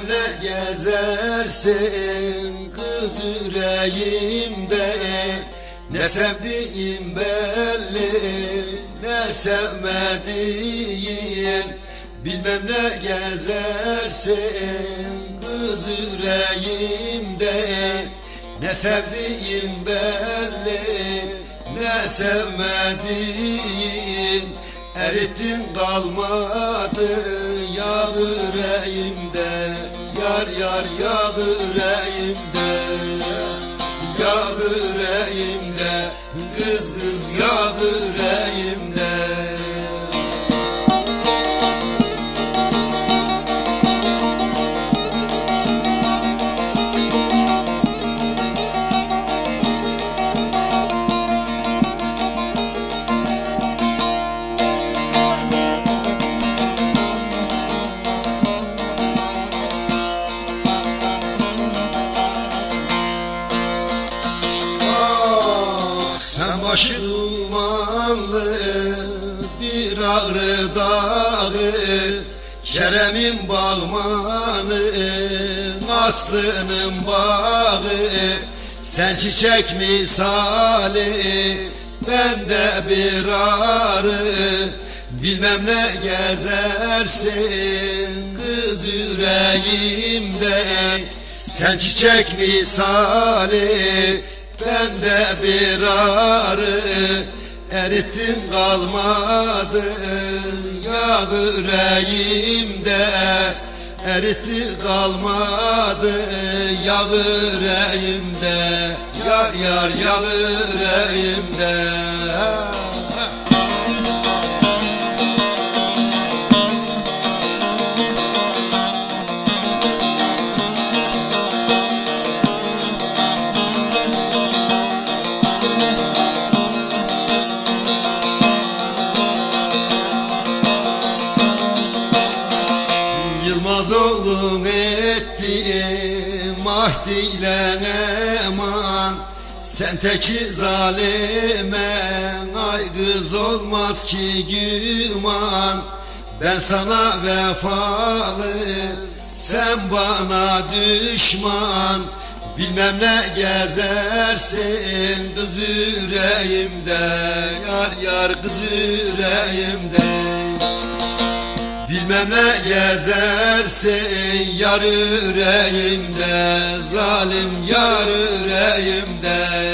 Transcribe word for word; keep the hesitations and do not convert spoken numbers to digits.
Bilmem ne gezersin kız yüreğimde, ne sevdiğim belli, ne sevmediğin. Bilmem ne gezersin kız yüreğimde, ne sevdiğim belli, ne sevmediğin. Erittin kalmadı yağ yüreğimde, yar yar yağ yüreğimde, yağ yüreğimde, kız kız yağ yüreğimde. Sen başı dumanlı bir ağrı dağı, Kerem'in bağmanı, Aslı'nın bağı. Sen çiçek misali, ben de bir arı. Bilmem ne gezersin kız yüreğimde, sen çiçek misali, ben de bir arı. Erittin kalmadı yağ yüreğimde, eritti kalmadı yağ yüreğimde, yar yar yağ yüreğimde. Yılmaz oğlun ettiğim ahdiyle eman, sen teki zalime ay kız olmaz ki güman. Ben sana vefalı, sen bana düşman. Bilmem ne gezersin kız yüreğimde, yar yar kız yüreğimde. Bilmem ne gezersin yar yüreğimde, zalim yar yüreğimde.